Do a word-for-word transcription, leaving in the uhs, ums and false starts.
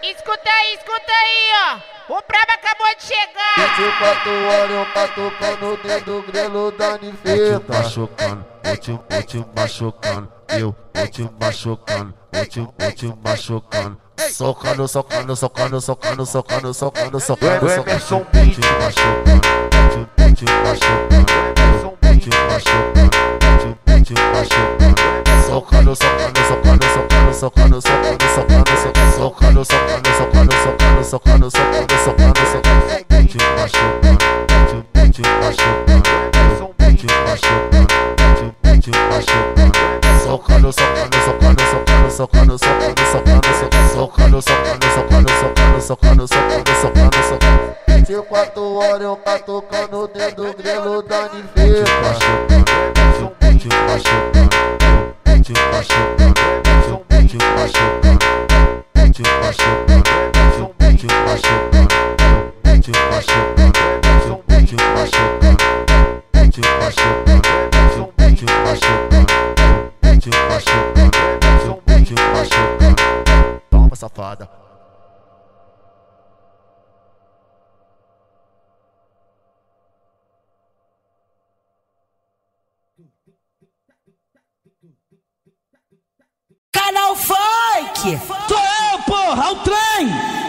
Escuta aí, escuta aí, ó. O brabo acabou de chegar. vinte e quatro horas eu catucando o dedo grelo da nifeta. Vou te machucando, vou te, vou te machucando. Eu vou te machucando, vou te, vou te machucando. Socando, socando, socando, socando, socando, socando, socando, socando. Vou te machucando, vou te, vou te machucando. Eu vou te machucando, vou te, vou te machucando. Socando, socando, socando, socando, socando, socando, socando, socando, socando, socando, socando, socando, socando, socando, socando. Vou te machucando, vou te, vou te machucando. Eu vou te machucando, vou te, vou te machucando. Socando, socando, socando, socando, socando, socando, socando, socando, socando, socando, socando, socando, socando, socando, socando. vinte e quatro horas eu catucando o dedo grelo da nifeta. Vou te machucando, vou te machucando, vou te machucando, vou te machucando, vou te machucando, vou te machucando, vou te machucando, vou te machucando, vou te machucando, vou te machucando, vou te machucando. Toma, safada. Canal Funk! Sou eu, porra, o trem!